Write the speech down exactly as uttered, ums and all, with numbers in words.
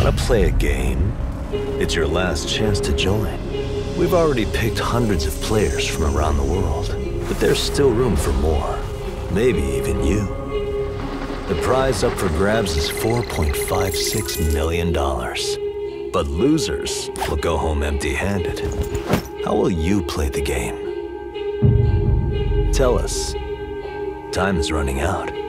Want to play a game? It's your last chance to join. We've already picked hundreds of players from around the world, but there's still room for more. Maybe even you. The prize up for grabs is four point five six million dollars. But losers will go home empty-handed. How will you play the game? Tell us. Time is running out.